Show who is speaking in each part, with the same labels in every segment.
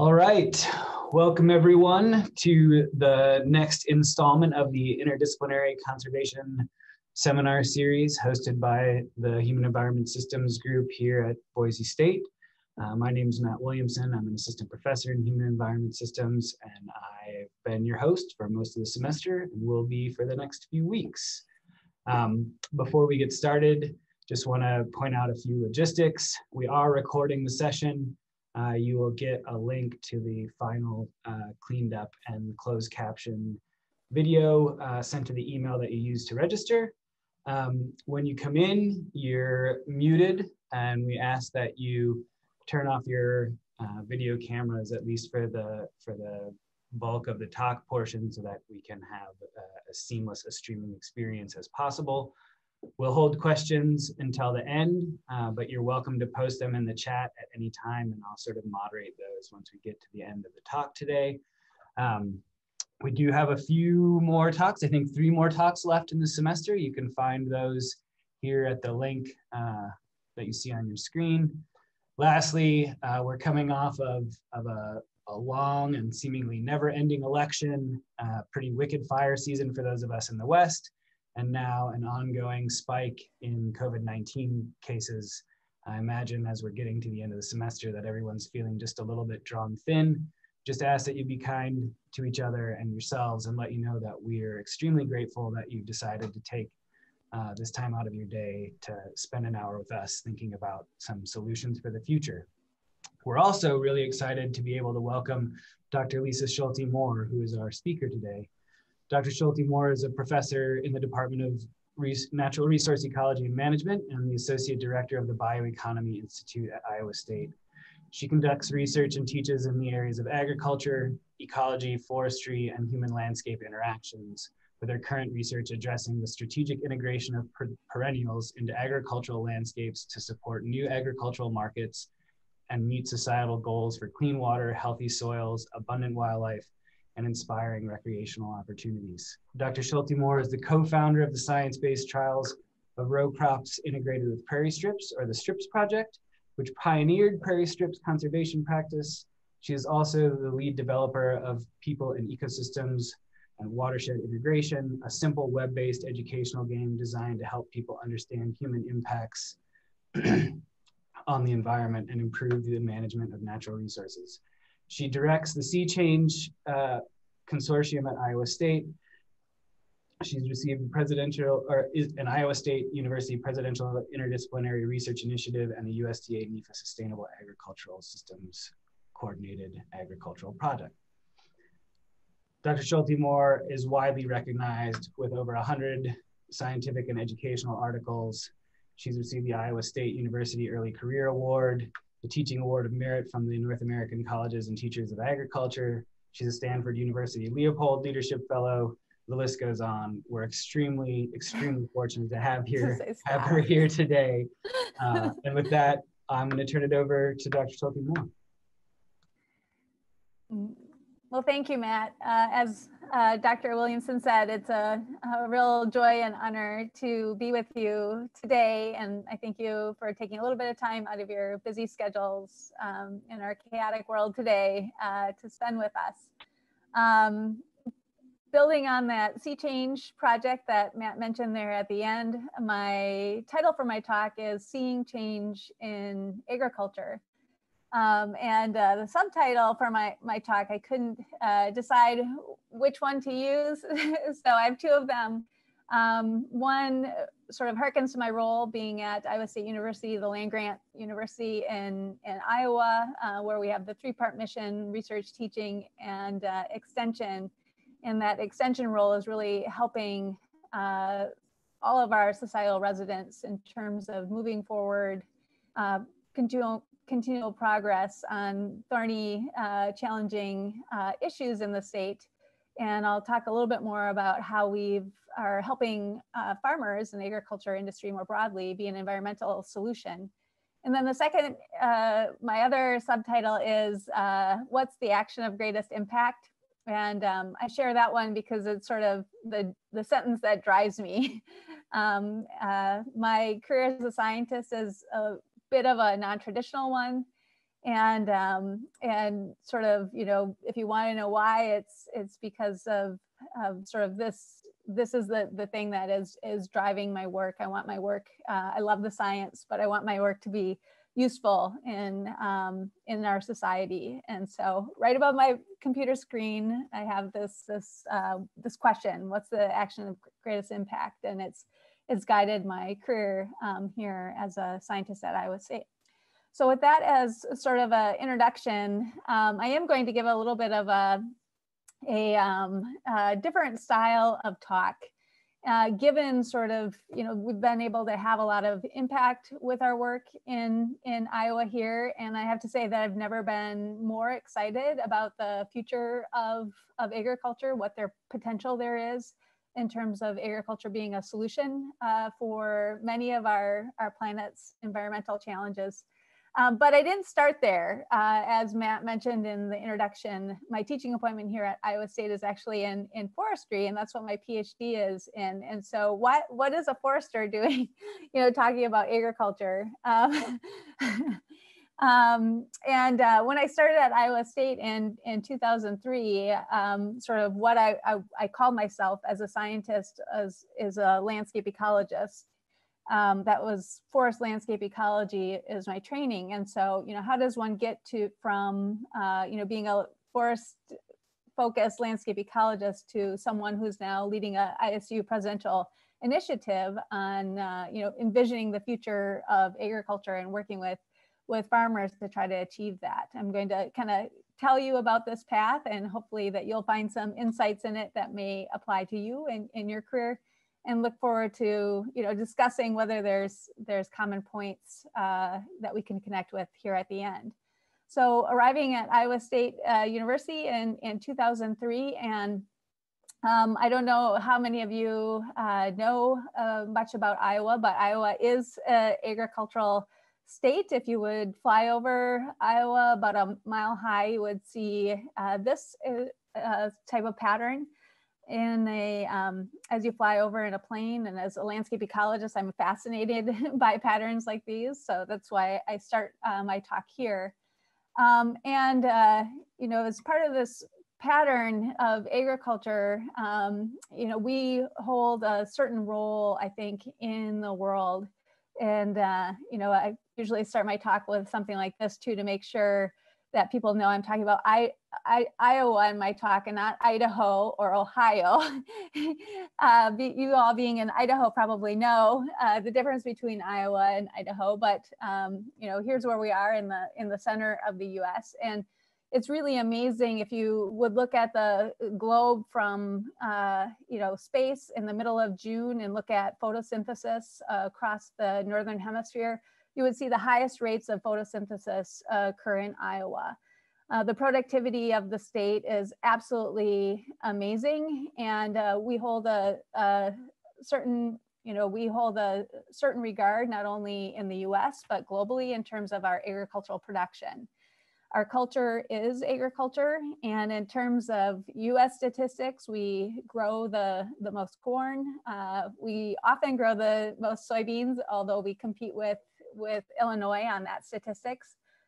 Speaker 1: All right, welcome everyone to the next installment of the Interdisciplinary Conservation Seminar series hosted by the Human Environment Systems group here at Boise State. My name is Matt Williamson. I'm an assistant professor in Human Environment Systems, and I've been your host for most of the semester and will be for the next few weeks. Before we get started, just want to point out a few logistics. We are recording the session. You will get a link to the final cleaned up and closed caption video sent to the email that you used to register. When you come in, you're muted, and we ask that you turn off your video cameras, at least for the bulk of the talk portion, so that we can have as seamless a streaming experience as possible. We'll hold questions until the end, but you're welcome to post them in the chat at any time, and I'll sort of moderate those once we get to the end of the talk today. We do have a few more talks, I think 3 more talks left in the semester. You can find those here at the link that you see on your screen. Lastly, we're coming off of a long and seemingly never-ending election, pretty wicked fire season for those of us in the West, and now an ongoing spike in COVID-19 cases. I imagine as we're getting to the end of the semester that everyone's feeling just a little bit drawn thin. Just ask that you be kind to each other and yourselves, and let you know that we're extremely grateful that you've decided to take this time out of your day to spend an hour with us thinking about some solutions for the future. We're also really excited to be able to welcome Dr. Schulte Moore, who is our speaker today. Dr. Schulte Moore is a professor in the Department of Natural Resource Ecology and Management and the Associate Director of the Bioeconomy Institute at Iowa State. She conducts research and teaches in the areas of agriculture, ecology, forestry, and human landscape interactions, with her current research addressing the strategic integration of perennials into agricultural landscapes to support new agricultural markets and meet societal goals for clean water, healthy soils, abundant wildlife, and inspiring recreational opportunities. Dr. Schulte Moore is the co-founder of the science-based trials of row crops integrated with prairie strips, or the STRIPS project, which pioneered prairie strips conservation practice. She is also the lead developer of People and Ecosystems and Watershed Integration, a simple web-based educational game designed to help people understand human impacts on the environment and improve the management of natural resources. She directs the Sea Change Consortium at Iowa State. She's received is an Iowa State University Presidential Interdisciplinary Research Initiative and a USDA NEFA Sustainable Agricultural Systems Coordinated Agricultural Project. Dr. Schulte Moore is widely recognized with over 100 scientific and educational articles. She's received the Iowa State University Early Career Award, the Teaching Award of Merit from the North American Colleges and Teachers of Agriculture. She's a Stanford University Leopold Leadership Fellow. The list goes on. We're extremely fortunate to have her here today. And with that, I'm going to turn it over to Dr. Schulte Moore.
Speaker 2: Well, thank you, Matt. As Dr. Williamson said, it's a real joy and honor to be with you today. And I thank you for taking a little bit of time out of your busy schedules in our chaotic world today to spend with us. Building on that Sea Change project that Matt mentioned there at the end, my title for my talk is Seeing Change in Agriculture. And the subtitle for my talk, I couldn't decide which one to use, so I have 2 of them. One sort of harkens to my role being at Iowa State University, the land-grant university in Iowa, where we have the 3-part mission: research, teaching, and extension. And that extension role is really helping all of our societal residents in terms of moving forward, continual progress on thorny, challenging issues in the state. And I'll talk a little bit more about how we are helping farmers and the agriculture industry more broadly be an environmental solution. And then the second, my other subtitle is What's the Action of Greatest Impact? And I share that one because it's sort of the sentence that drives me. My career as a scientist is a bit of a non-traditional one. and sort of, you know, if you want to know why, it's because of sort of this is the thing that is driving my work. I want my work, I love the science, but I want my work to be useful in our society. And so right above my computer screen, I have this question: what's the action of greatest impact? And it's guided my career here as a scientist at Iowa State. So with that as sort of an introduction, I am going to give a little bit of a different style of talk, given sort of, you know, we've been able to have a lot of impact with our work in Iowa here. And I have to say that I've never been more excited about the future of agriculture, what their potential there is in terms of agriculture being a solution for many of our planet's environmental challenges. But I didn't start there. As Matt mentioned in the introduction, my teaching appointment here at Iowa State is actually in forestry, and that's what my PhD is in. And so what is a forester doing, you know, talking about agriculture? And when I started at Iowa State in 2003, sort of what I called myself as a scientist is a landscape ecologist. That was forest landscape ecology is my training. And so, you know, how does one get from, you know, being a forest focused landscape ecologist to someone who's now leading a ISU presidential initiative on, you know, envisioning the future of agriculture and working with farmers to try to achieve that. I'm going to kind of tell you about this path, and hopefully that you'll find some insights in it that may apply to you in your career, and look forward to, you know, discussing whether there's common points that we can connect with here at the end. So arriving at Iowa State University in 2003, and I don't know how many of you know much about Iowa, but Iowa is an agricultural state. If you would fly over Iowa about a mile high, you would see this type of pattern in as you fly over in a plane. And as a landscape ecologist, I'm fascinated by patterns like these. So that's why I start my talk here. You know, as part of this pattern of agriculture, you know, we hold a certain role, I think, in the world. And, you know, I usually start my talk with something like this too, to make sure that people know I'm talking about Iowa in my talk and not Idaho or Ohio. You all being in Idaho probably know the difference between Iowa and Idaho, but you know, here's where we are in the center of the US. And it's really amazing if you would look at the globe from you know, space in the middle of June and look at photosynthesis across the Northern Hemisphere, you would see the highest rates of photosynthesis occur in Iowa. The productivity of the state is absolutely amazing, and we hold a certain, you know, we hold a certain regard not only in the US but globally in terms of our agricultural production. Our culture is agriculture, and in terms of US statistics, we grow the most corn. We often grow the most soybeans, although we compete with Illinois on that statistic.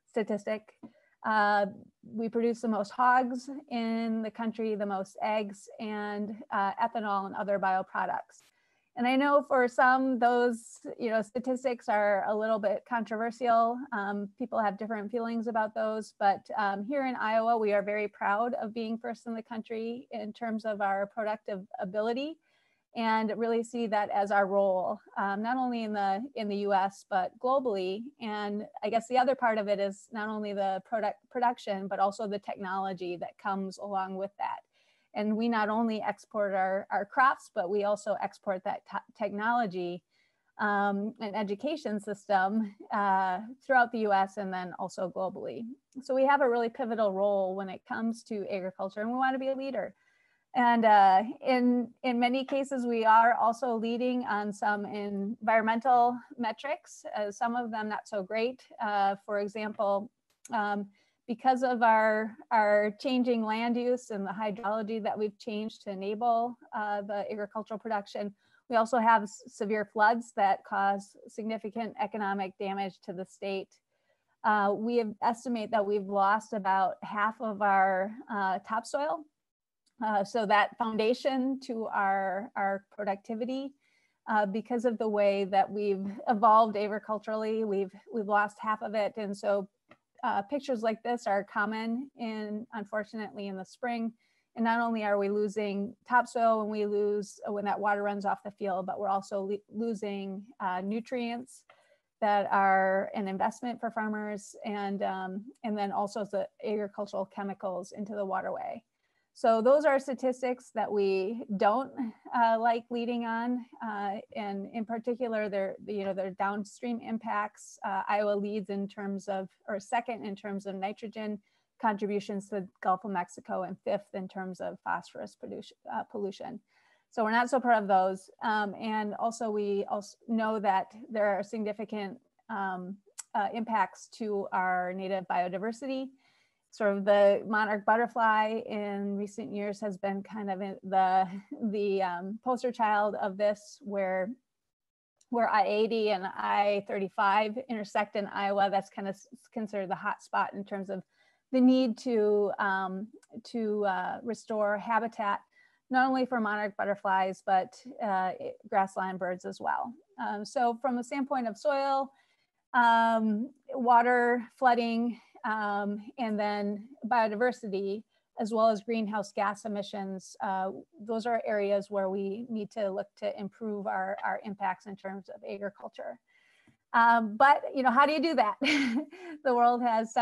Speaker 2: We produce the most hogs in the country, the most eggs, and ethanol and other bioproducts. And I know for some, those, you know, statistics are a little bit controversial. People have different feelings about those, but here in Iowa, we are very proud of being first in the country in terms of our productive ability, and really see that as our role, not only in the US, but globally. And I guess the other part of it is not only the production, but also the technology that comes along with that. And we not only export our crops, but we also export that technology and education system throughout the US and then also globally. So we have a really pivotal role when it comes to agriculture, and we want to be a leader. And in many cases, we are also leading on some environmental metrics, some of them not so great. For example, because of our changing land use and the hydrology that we've changed to enable the agricultural production, we also have severe floods that cause significant economic damage to the state. we estimate that we've lost about half of our topsoil. So that foundation to our productivity, because of the way that we've evolved agriculturally, we've lost half of it. And so pictures like this are common unfortunately in the spring. And not only are we losing topsoil when that water runs off the field, but we're also losing nutrients that are an investment for farmers, and then also the agricultural chemicals into the waterway. So those are statistics that we don't like leading on, and in particular, their downstream impacts. Iowa leads in terms of, or second in terms of nitrogen contributions to the Gulf of Mexico, and fifth in terms of phosphorus pollution. So we're not so proud of those. And also we also know that there are significant impacts to our native biodiversity. Sort of the monarch butterfly in recent years has been kind of the poster child of this, where I-80 and I-35 intersect in Iowa. That's kind of considered the hot spot in terms of the need to restore habitat, not only for monarch butterflies, but grassland birds as well. So from a standpoint of soil, water, flooding, and then biodiversity, as well as greenhouse gas emissions, those are areas where we need to look to improve our impacts in terms of agriculture. But how do you do that? The world has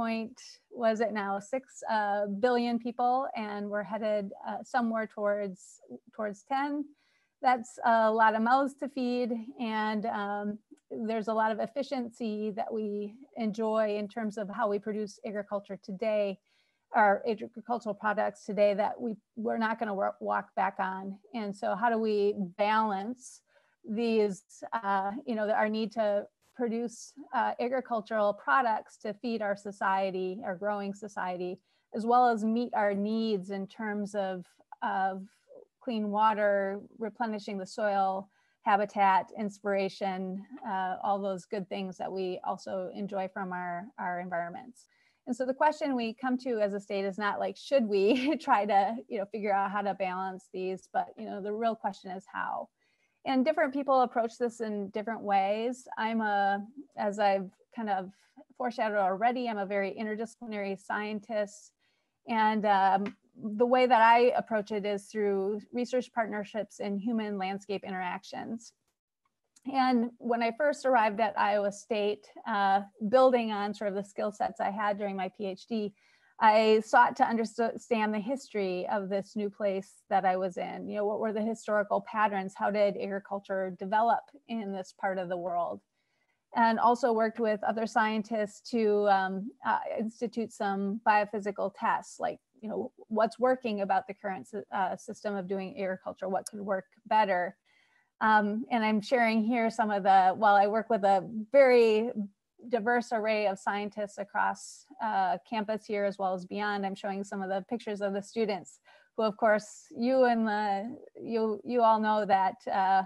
Speaker 2: 6 billion people, and we're headed somewhere towards 10. That's a lot of mouths to feed, and there's a lot of efficiency that we enjoy in terms of how we produce agriculture today, our agricultural products today, that we're not going to walk back on. And so how do we balance these, our need to produce agricultural products to feed our society, our growing society, as well as meet our needs in terms of clean water, replenishing the soil, habitat, inspiration, all those good things that we also enjoy from our environments. And so the question we come to as a state is not like, should we try to figure out how to balance these, but the real question is how. And different people approach this in different ways. As I've kind of foreshadowed already, I'm a very interdisciplinary scientist. And the way that I approach it is through research partnerships and human landscape interactions. And when I first arrived at Iowa State, building on sort of the skill sets I had during my PhD, I sought to understand the history of this new place that I was in. What were the historical patterns? How did agriculture develop in this part of the world? And also worked with other scientists to institute some biophysical tests, like what's working about the current system of doing agriculture, what could work better. And I'm sharing here some of while I work with a very diverse array of scientists across campus here as well as beyond, I'm showing some of the pictures of the students who, of course, you all know that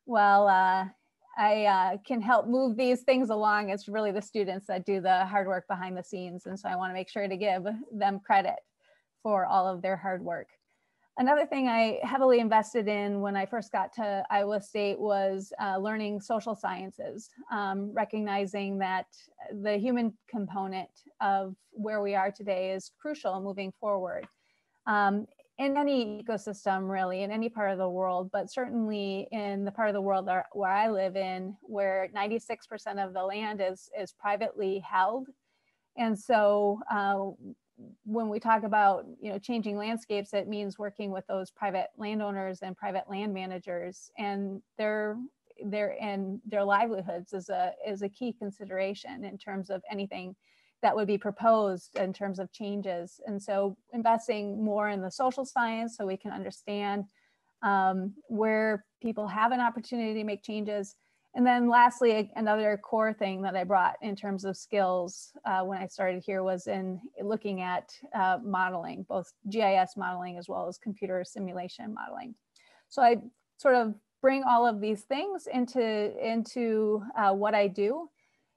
Speaker 2: I can help move these things along. It's really the students that do the hard work behind the scenes. And so I want to make sure to give them credit for all of their hard work. Another thing I heavily invested in when I first got to Iowa State was learning social sciences, recognizing that the human component of where we are today is crucial moving forward. In any ecosystem, really, in any part of the world, but certainly in the part of the world where I live in, where 96% of the land is privately held. And so when we talk about changing landscapes, it means working with those private landowners and private land managers, and their livelihoods is a key consideration in terms of anything that would be proposed in terms of changes. And so investing more in the social science so we can understand where people have an opportunity to make changes. And then lastly, another core thing that I brought in terms of skills when I started here was in looking at modeling, both GIS modeling as well as computer simulation modeling. So I sort of bring all of these things into what I do.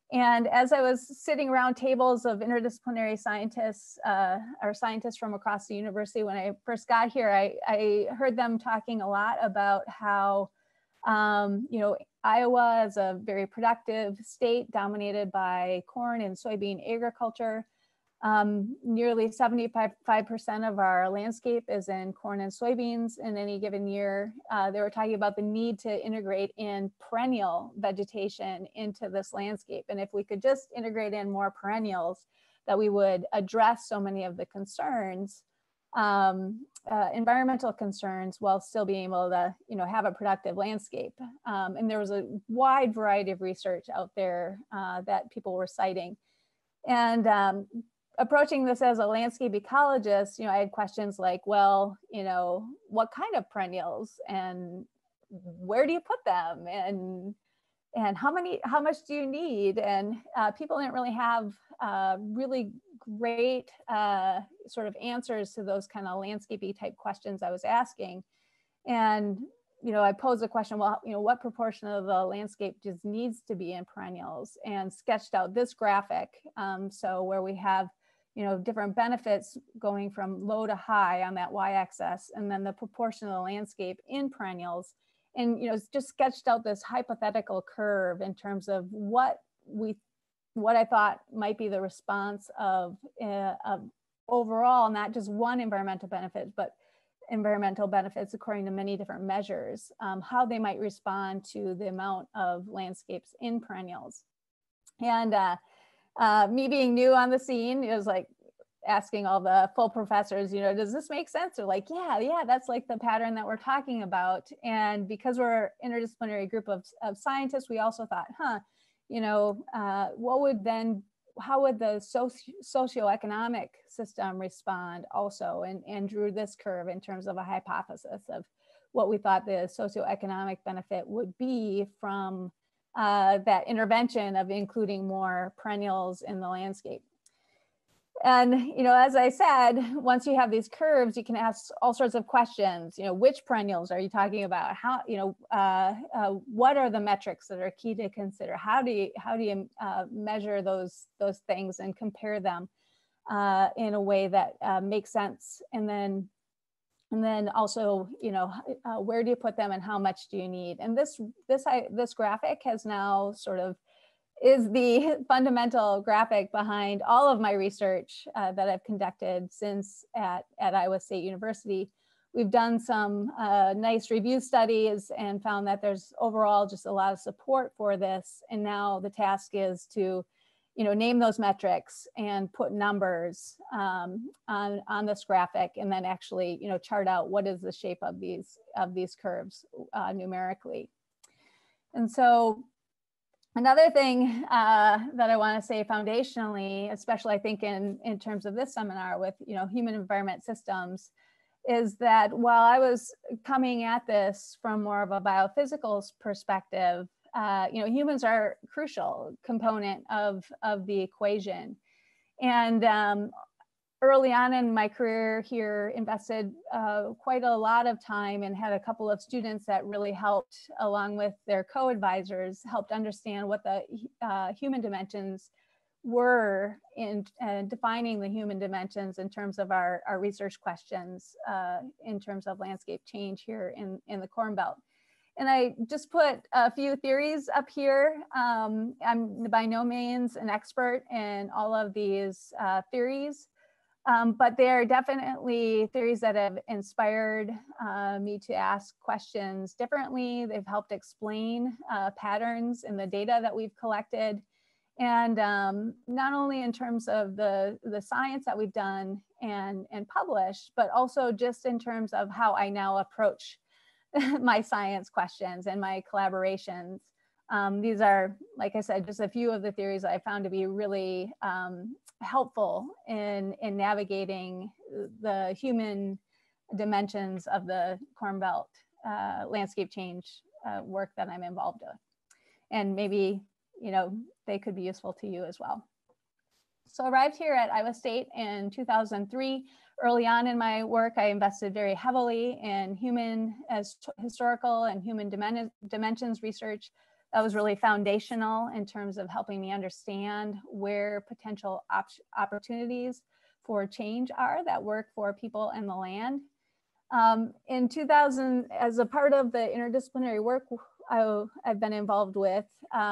Speaker 2: And as I was sitting around tables of interdisciplinary scientists, or scientists from across the university, when I first got here, I heard them talking a lot about how, you know, Iowa is a very productive state dominated by corn and soybean agriculture. Nearly 75% of our landscape is in corn and soybeans in any given year. They were talking about the need to integrate in perennial vegetation into this landscape. And if we could just integrate in more perennials, that we would address so many of the concerns, environmental concerns, while still being able to, you know, have a productive landscape. And there was a wide variety of research out there that people were citing. And approaching this as a landscape ecologist, you know, I had questions like, well, you know, what kind of perennials and where do you put them, and how much do you need? And people didn't really have really great sort of answers to those kind of landscapey type questions I was asking. And you know, I posed a question, well, you know, what proportion of the landscape just needs to be in perennials, and sketched out this graphic. So where we have, you know, different benefits going from low to high on that y-axis, and then the proportion of the landscape in perennials, and, you know, just sketched out this hypothetical curve in terms of what I thought might be the response of overall, not just one environmental benefit, but environmental benefits according to many different measures, how they might respond to the amount of landscapes in perennials. And me being new on the scene, it was like asking all the full professors, you know, does this make sense? They're like, yeah, that's like the pattern that we're talking about. And because we're an interdisciplinary group of scientists, we also thought, you know, how would the socioeconomic system respond also, and drew this curve in terms of a hypothesis of what we thought the socioeconomic benefit would be from that intervention of including more perennials in the landscape. And, you know, as I said, once you have these curves, you can ask all sorts of questions. You know, which perennials are you talking about? How, you know, what are the metrics that are key to consider? How do you measure those things and compare them in a way that makes sense? And then also, you know, where do you put them and how much do you need? And this graphic has now sort of is the fundamental graphic behind all of my research that I've conducted since at Iowa State University. We've done some nice review studies and found that there's overall just a lot of support for this. And now the task is to, you know, name those metrics and put numbers on this graphic, and then actually, you know, chart out what is the shape of these curves numerically. And so another thing that I want to say foundationally, especially I think in terms of this seminar with, you know, human environment systems, is that while I was coming at this from more of a biophysical perspective, you know, humans are a crucial component of the equation. And early on in my career here, invested quite a lot of time and had a couple of students that really helped, along with their co-advisors, helped understand what the human dimensions were in defining the human dimensions in terms of our research questions in terms of landscape change here in the Corn Belt. And I just put a few theories up here. I'm by no means an expert in all of these theories. But they are definitely theories that have inspired me to ask questions differently. They've helped explain patterns in the data that we've collected. And not only in terms of the science that we've done and published, but also just in terms of how I now approach my science questions and my collaborations. These are, like I said, just a few of the theories I found to be really helpful in navigating the human dimensions of the Corn Belt landscape change work that I'm involved with. And maybe, you know, they could be useful to you as well. So I arrived here at Iowa State in 2003. Early on in my work, I invested very heavily in historical and human dimensions research. that was really foundational in terms of helping me understand where potential opportunities for change are that work for people and the land. In 2000, as a part of the interdisciplinary work I've been involved with,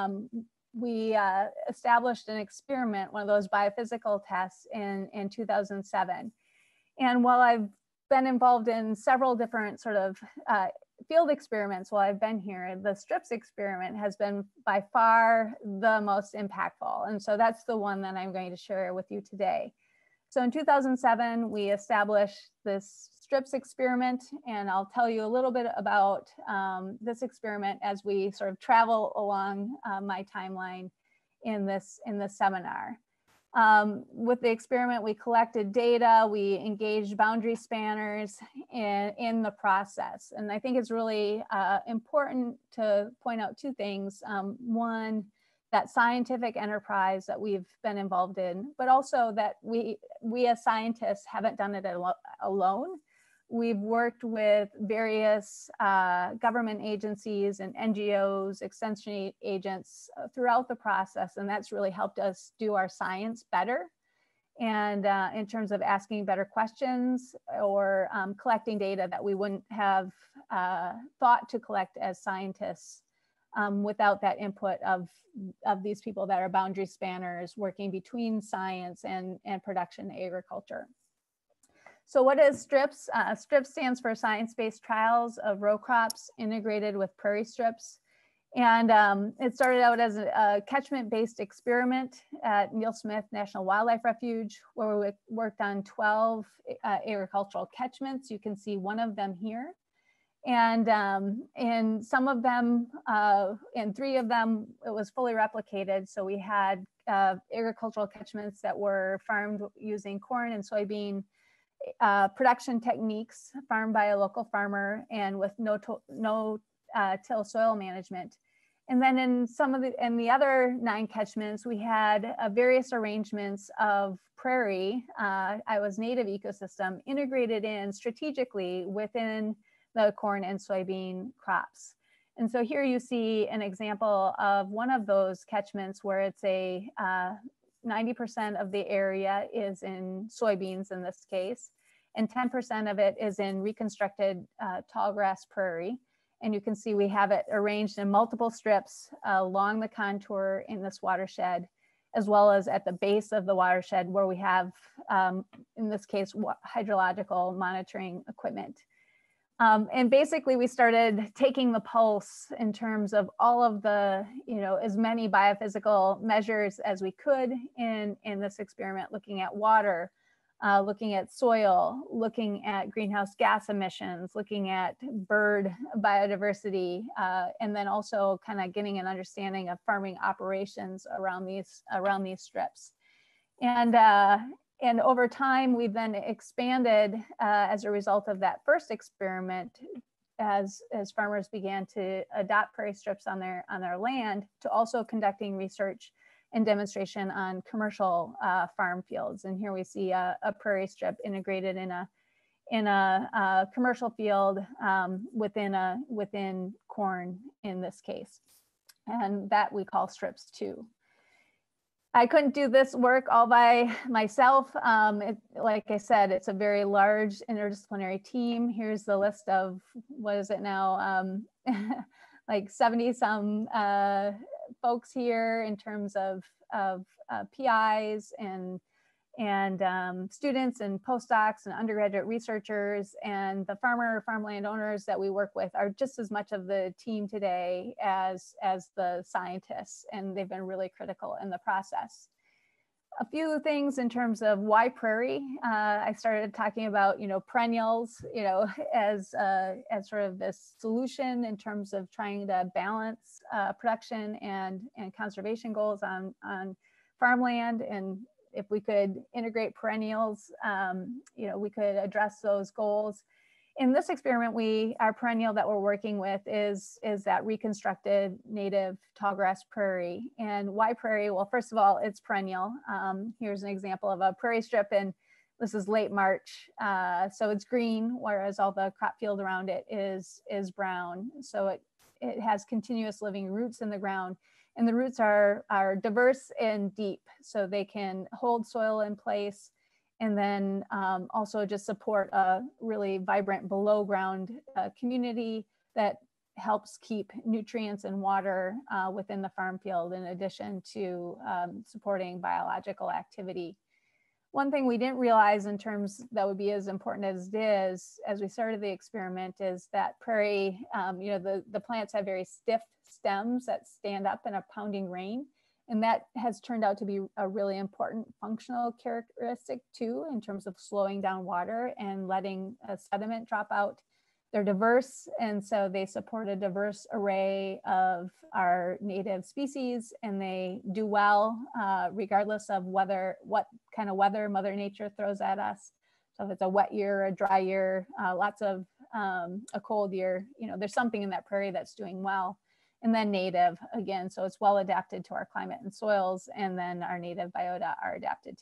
Speaker 2: we established an experiment, one of those biophysical tests in 2007. And while I've been involved in several different sort of field experiments while I've been here, the STRIPS experiment has been by far the most impactful. And so that's the one that I'm going to share with you today. So in 2007, we established this STRIPS experiment, and I'll tell you a little bit about this experiment as we sort of travel along my timeline in this seminar. With the experiment, we collected data, we engaged boundary spanners in the process. And I think it's really important to point out two things. One, that scientific enterprise that we've been involved in, but also that we as scientists haven't done it alone. We've worked with various government agencies and NGOs, extension agents throughout the process, and that's really helped us do our science better. And in terms of asking better questions or collecting data that we wouldn't have thought to collect as scientists without that input of these people that are boundary spanners working between science and production agriculture. So what is STRIPS? STRIPS stands for Science-Based Trials of Row Crops Integrated with Prairie Strips. And it started out as a catchment-based experiment at Neil Smith National Wildlife Refuge, where we worked on 12 agricultural catchments. You can see one of them here. And in some of them, in 3 of them, it was fully replicated. So we had agricultural catchments that were farmed using corn and soybean production techniques, farmed by a local farmer and with no till soil management. And then in the other 9 catchments, we had various arrangements of prairie, Iowa's native ecosystem, integrated in strategically within the corn and soybean crops. And so here you see an example of one of those catchments where it's a 90% of the area is in soybeans in this case, and 10% of it is in reconstructed tallgrass prairie. And you can see we have it arranged in multiple strips along the contour in this watershed, as well as at the base of the watershed where we have, in this case, hydrological monitoring equipment. And basically we started taking the pulse in terms of all of the, as many biophysical measures as we could in this experiment, looking at water, looking at soil, looking at greenhouse gas emissions, looking at bird biodiversity, and then also kind of getting an understanding of farming operations around these strips. And over time, we've then expanded as a result of that first experiment, as farmers began to adopt prairie strips on their land, to also conducting research and demonstration on commercial farm fields. And here we see a prairie strip integrated in a commercial field within corn in this case, and that we call strips 2. I couldn't do this work all by myself. Like I said, it's a very large interdisciplinary team. Here's the list of, what is it now, like 70 some folks here in terms of PIs and students and postdocs and undergraduate researchers, and the farmland owners that we work with are just as much of the team today as the scientists, and they've been really critical in the process. A few things in terms of why prairie. I started talking about perennials as sort of this solution in terms of trying to balance production and conservation goals on farmland, and if we could integrate perennials, we could address those goals. In this experiment, our perennial that we're working with is that reconstructed native tallgrass prairie. And why prairie? Well, first of all, it's perennial. Here's an example of a prairie strip, and this is late March. So it's green, whereas all the crop field around it is brown. So it has continuous living roots in the ground. And the roots are diverse and deep, so they can hold soil in place, and then also just support a really vibrant below ground community that helps keep nutrients and water within the farm field, in addition to supporting biological activity. One thing we didn't realize in terms that would be as important as it is, as we started the experiment, is that prairie, the plants have very stiff stems that stand up in a pounding rain. And that has turned out to be a really important functional characteristic too, in terms of slowing down water and letting sediment drop out. They're diverse, and so they support a diverse array of our native species, and they do well regardless of what kind of weather Mother Nature throws at us. So if it's a wet year, a dry year, lots of a cold year, there's something in that prairie that's doing well. And then native, again, so it's well adapted to our climate and soils, and then our native biota are adapted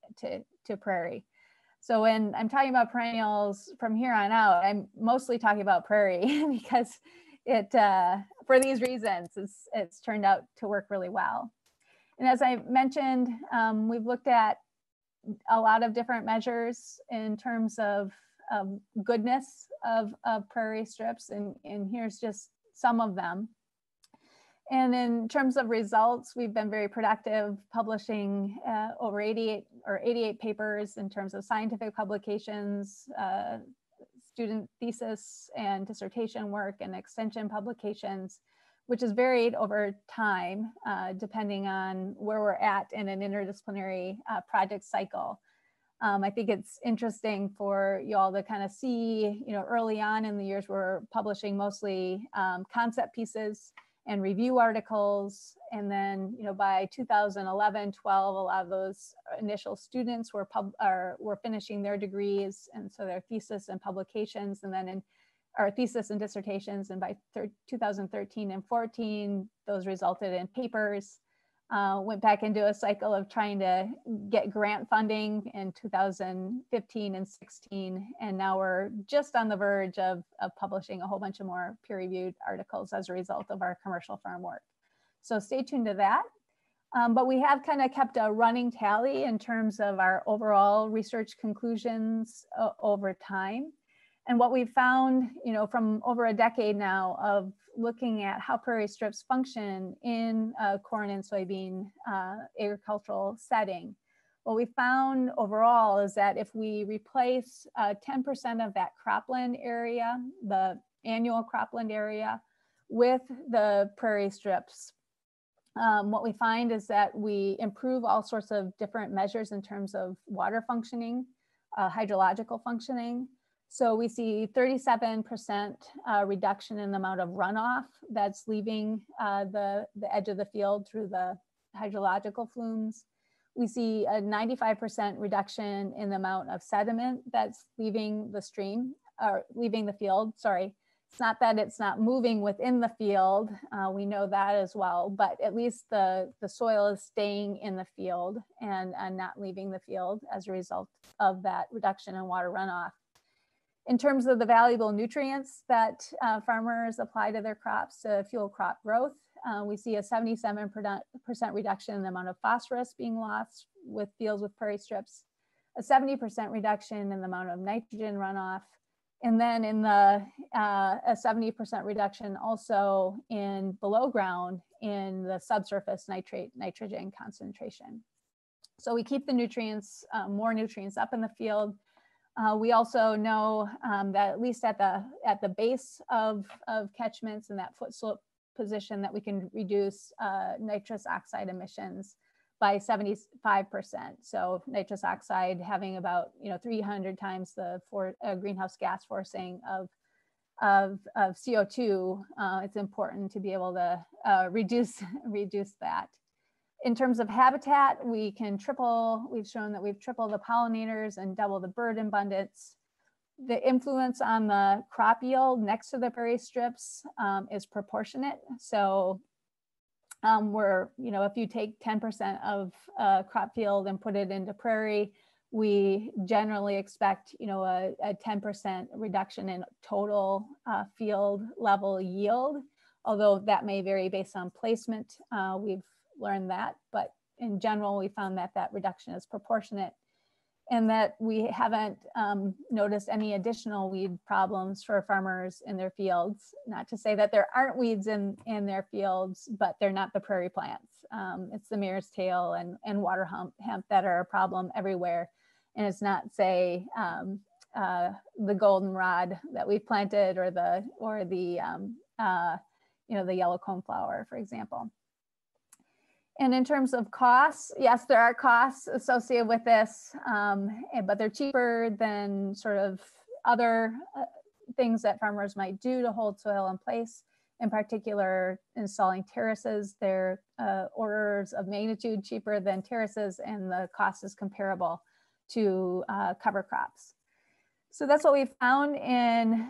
Speaker 2: to prairie. So when I'm talking about perennials from here on out, I'm mostly talking about prairie because it, for these reasons, it's turned out to work really well. And as I mentioned, we've looked at a lot of different measures in terms of goodness of prairie strips, and here's just some of them. And in terms of results, we've been very productive, publishing over 88 papers in terms of scientific publications, student thesis and dissertation work, and extension publications, which has varied over time, depending on where we're at in an interdisciplinary project cycle. I think it's interesting for you all to kind of see, early on in the years, we're publishing mostly concept pieces and review articles. And then, by 2011, 12, a lot of those initial students were finishing their degrees, and so their thesis and publications, and then in our thesis and dissertations. And by 2013 and 14, those resulted in papers. Went back into a cycle of trying to get grant funding in 2015 and 16. And now we're just on the verge of publishing a whole bunch of more peer-reviewed articles as a result of our commercial farm work. So stay tuned to that. But we have kind of kept a running tally in terms of our overall research conclusions over time. And what we've found, from over a decade now of looking at how prairie strips function in a corn and soybean agricultural setting, what we found overall is that if we replace 10% of that cropland area, the annual cropland area, with the prairie strips, what we find is that we improve all sorts of different measures in terms of water functioning, hydrological functioning. So we see 37% reduction in the amount of runoff that's leaving the edge of the field through the hydrological flumes. We see a 95% reduction in the amount of sediment that's leaving the stream, or leaving the field, sorry. It's not that it's not moving within the field, we know that as well, but at least the soil is staying in the field and not leaving the field as a result of that reduction in water runoff. In terms of the valuable nutrients that farmers apply to their crops to fuel crop growth, we see a 77% reduction in the amount of phosphorus being lost with fields with prairie strips, a 70% reduction in the amount of nitrogen runoff, and then in a 70% reduction also in below ground in the subsurface nitrogen concentration. So we keep the nutrients, more nutrients up in the field. We also know that at least at the base of catchments and that foot slope position, that we can reduce nitrous oxide emissions by 75%. So nitrous oxide having about 300 times the greenhouse gas forcing of CO2. It's important to be able to reduce that. In terms of habitat, we've shown that we've tripled the pollinators and doubled the bird abundance. The influence on the crop yield next to the prairie strips is proportionate. So if you take 10% of crop field and put it into prairie, we generally expect a 10% reduction in total field level yield although that may vary based on placement. We've learned that, but in general, we found that that reduction is proportionate, and that we haven't noticed any additional weed problems for farmers in their fields. Not to say that there aren't weeds in their fields, but they're not the prairie plants. It's the mare's tail and water hemp that are a problem everywhere. And it's not, say, the goldenrod that we've planted, or the the yellow coneflower, for example. And in terms of costs, yes, there are costs associated with this, but they're cheaper than sort of other things that farmers might do to hold soil in place. In particular, installing terraces, they're orders of magnitude cheaper than terraces, and the cost is comparable to cover crops. So that's what we found in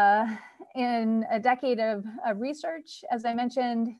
Speaker 2: a decade of research. As I mentioned,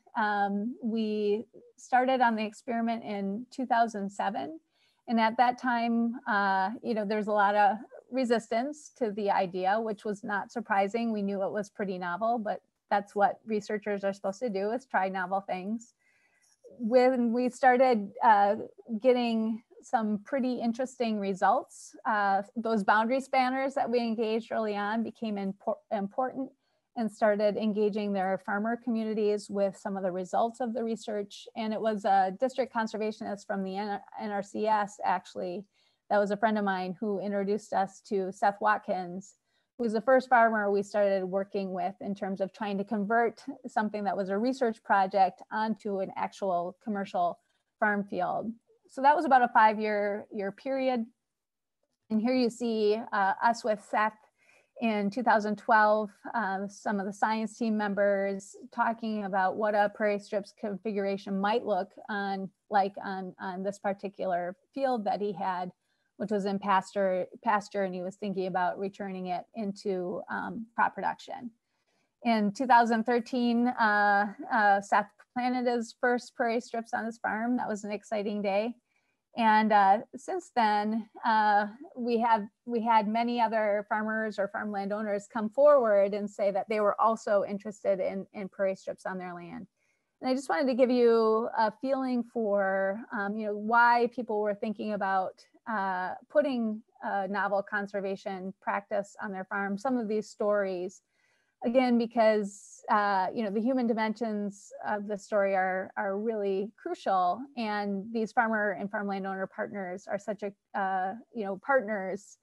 Speaker 2: we started on the experiment in 2007. And at that time, there's a lot of resistance to the idea, which was not surprising. We knew it was pretty novel, but that's what researchers are supposed to do, is try novel things. When we started getting some pretty interesting results, those boundary spanners that we engaged early on became important, and started engaging their farmer communities with some of the results of the research. And it was a district conservationist from the NRCS, actually, that was a friend of mine, who introduced us to Seth Watkins, who was the first farmer we started working with in terms of trying to convert something that was a research project onto an actual commercial farm field. So that was about a 5-year period. And here you see us with Seth in 2012, some of the science team members talking about what a prairie strips configuration might look like on this particular field that he had, which was in pasture, and he was thinking about returning it into crop production. In 2013, Seth planted his first prairie strips on his farm. That was an exciting day. And since then, we had many other farmers or farm landowners come forward and say that they were also interested in prairie strips on their land. And I just wanted to give you a feeling for why people were thinking about putting novel conservation practice on their farm. Some of these stories, again, because the human dimensions of the story are really crucial, and these farmer and farm landowner partners are such a partners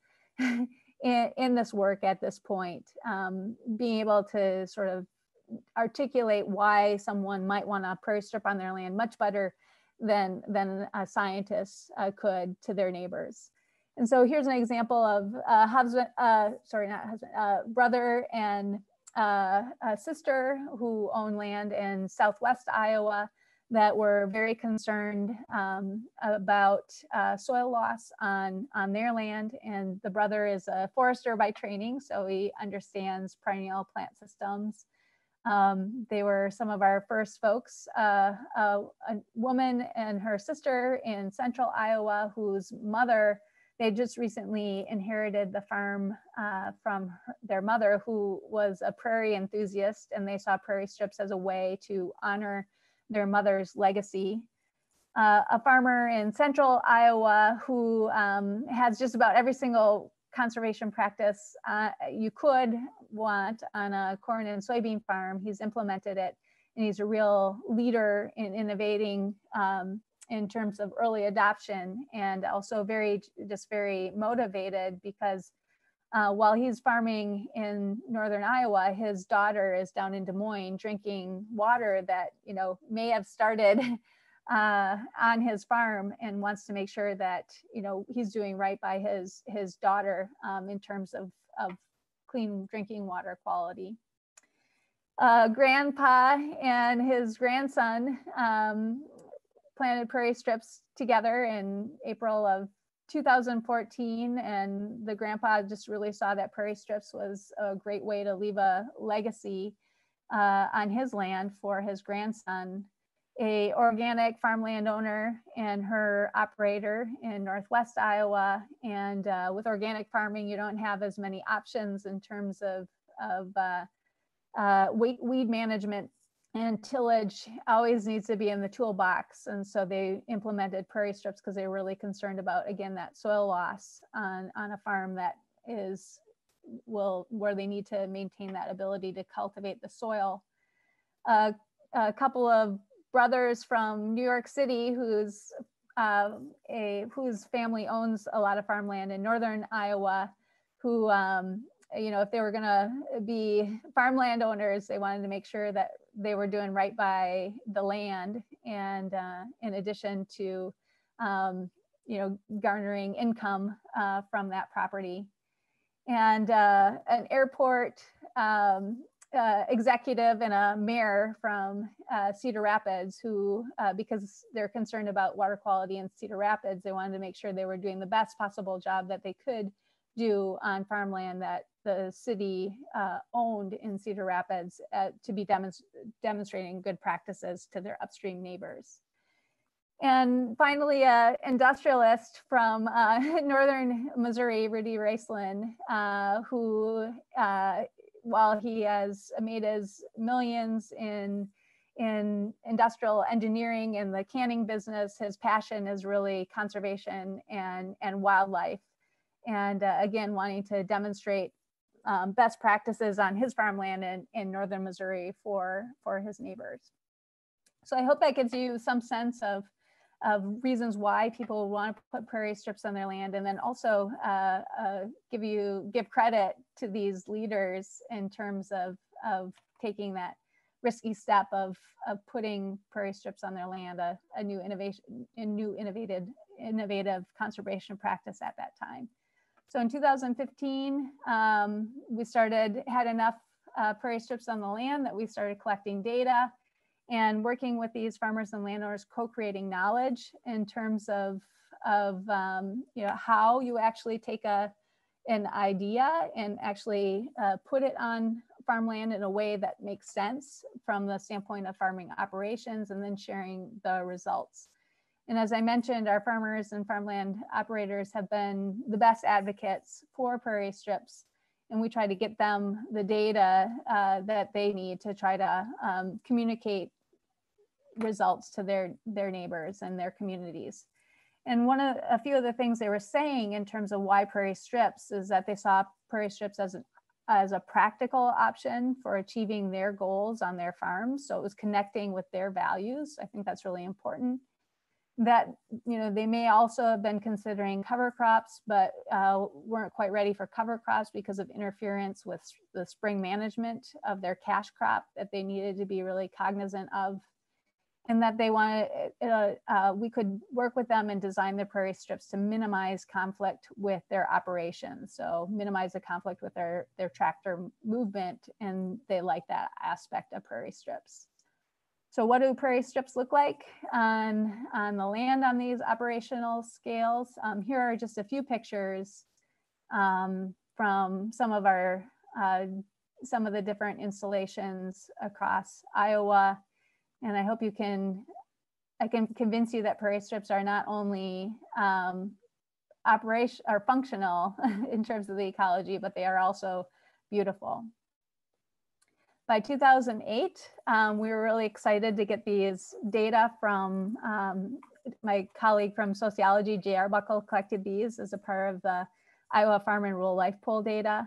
Speaker 2: in this work at this point. Being able to sort of articulate why someone might want a prairie strip on their land much better than a scientist could to their neighbors. And so here's an example of brother and a sister who own land in Southwest Iowa that were very concerned about soil loss on their land. And the brother is a forester by training, so he understands perennial plant systems. They were some of our first folks, a woman and her sister in central Iowa, whose mother, they just recently inherited the farm from their mother, who was a prairie enthusiast, and they saw prairie strips as a way to honor their mother's legacy. A farmer in central Iowa who has just about every single conservation practice you could want on a corn and soybean farm. He's implemented it, and he's a real leader in innovating in terms of early adoption, and also very motivated, because while he's farming in northern Iowa, his daughter is down in Des Moines drinking water that may have started on his farm, and wants to make sure that he's doing right by his daughter in terms of clean drinking water quality. Grandpa and his grandson planted prairie strips together in April of 2014, and the grandpa just really saw that prairie strips was a great way to leave a legacy on his land for his grandson. A organic farm landowner and her operator in Northwest Iowa, and with organic farming, you don't have as many options in terms of weed management and tillage always needs to be in the toolbox. And so they implemented prairie strips because they were really concerned about, again, that soil loss on a farm that is, where they need to maintain that ability to cultivate the soil. A couple of brothers from New York City whose family owns a lot of farmland in northern Iowa, who if they were going to be farmland owners, they wanted to make sure that they were doing right by the land, and in addition to garnering income from that property. And an airport executive and a mayor from Cedar Rapids who, because they're concerned about water quality in Cedar Rapids, they wanted to make sure they were doing the best possible job that they could do on farmland that the city owned in Cedar Rapids to be demonstrating good practices to their upstream neighbors. And finally, an industrialist from northern Missouri, Rudy Raceland, who, while he has made his millions in industrial engineering and the canning business, his passion is really conservation and wildlife. And again, wanting to demonstrate best practices on his farmland in northern Missouri for his neighbors. So I hope that gives you some sense of reasons why people want to put prairie strips on their land, and then also give credit to these leaders in terms of taking that risky step of putting prairie strips on their land, a new innovative conservation practice at that time. So in 2015, we had enough prairie strips on the land that we started collecting data and working with these farmers and landowners, co-creating knowledge in terms of how you actually take an idea and actually put it on farmland in a way that makes sense from the standpoint of farming operations, and then sharing the results. And as I mentioned, our farmers and farmland operators have been the best advocates for prairie strips, and we try to get them the data that they need to try to communicate results to their neighbors and their communities. And a few of the things they were saying in terms of why prairie strips is that they saw prairie strips as a practical option for achieving their goals on their farms. So it was connecting with their values. I think that's really important. That, they may also have been considering cover crops, but weren't quite ready for cover crops because of interference with the spring management of their cash crop that they needed to be really cognizant of. And that they wanted, we could work with them and design the prairie strips to minimize conflict with their operations. So minimize the conflict with their tractor movement, and they like that aspect of prairie strips. So what do prairie strips look like on the land on these operational scales? Here are just a few pictures from some of the different installations across Iowa. And I hope I can convince you that prairie strips are not only functional in terms of the ecology, but they are also beautiful. By 2008, we were really excited to get these data from my colleague from sociology, J.R. Buckle, collected these as a part of the Iowa Farm and Rural Life Poll data.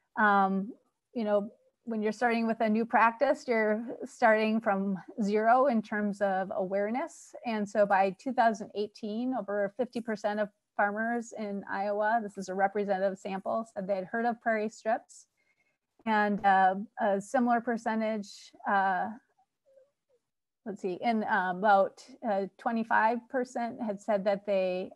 Speaker 2: When you're starting with a new practice, you're starting from zero in terms of awareness. And so by 2018, over 50% of farmers in Iowa, this is a representative sample, said they'd heard of prairie strips. And a similar percentage, about 25% had said that they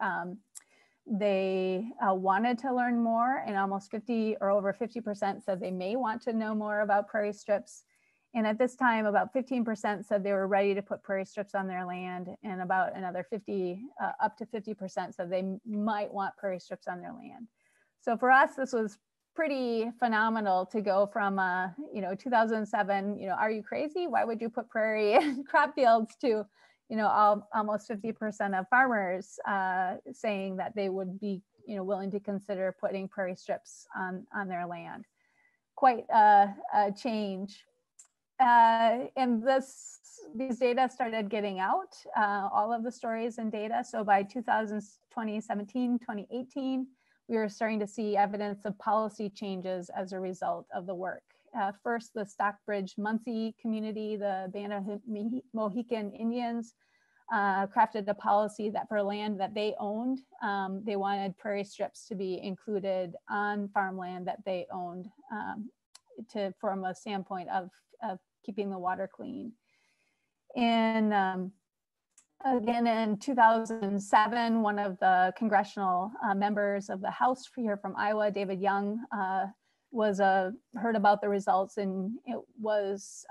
Speaker 2: wanted to learn more, and almost 50 or over 50% said they may want to know more about prairie strips. And at this time, about 15% said they were ready to put prairie strips on their land, and about another up to 50% said they might want prairie strips on their land. So for us, this was pretty phenomenal to go from 2007, are you crazy? Why would you put prairie in crop fields, to almost 50% of farmers saying that they would be willing to consider putting prairie strips on their land. Quite a change. and these data started getting out, all of the stories and data. So by 2017, 2018, we were starting to see evidence of policy changes as a result of the work. First, the Stockbridge-Munsee community, the Band of Mohican Indians, crafted a policy that for land that they owned, they wanted prairie strips to be included on farmland that they owned, from a standpoint of keeping the water clean. And again, in 2007, one of the congressional members of the House here from Iowa, David Young, heard about the results, and it was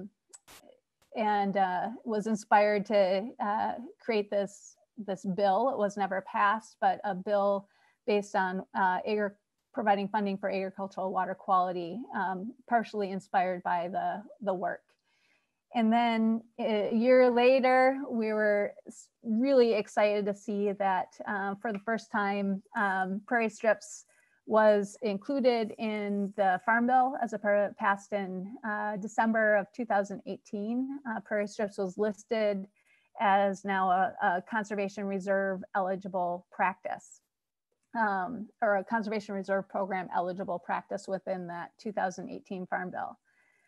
Speaker 2: was inspired to create this bill. It was never passed, but a bill based on providing funding for agricultural water quality, partially inspired by the work. And then a year later, we were really excited to see that for the first time, prairie strips was included in the Farm Bill as passed in December of 2018. Prairie strips was listed as now a conservation reserve eligible practice, or a conservation reserve program eligible practice within that 2018 Farm Bill.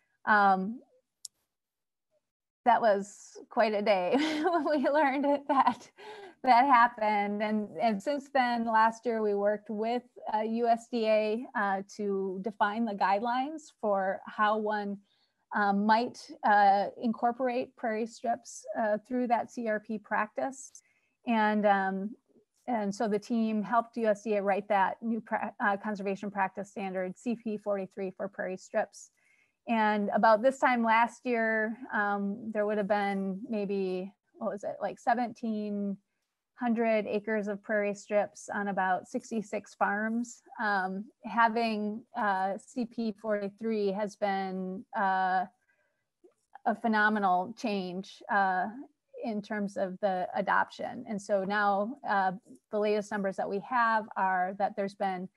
Speaker 2: That was quite a day when we learned that happened. And since then, last year, we worked with USDA to define the guidelines for how one might incorporate prairie strips through that CRP practice. And so the team helped USDA write that new conservation practice standard, CP 43 for prairie strips. And about this time last year, there would have been maybe, what was it, like 1,700 acres of prairie strips on about 66 farms. Having CP 43 has been a phenomenal change in terms of the adoption. And so now the latest numbers that we have are that there's been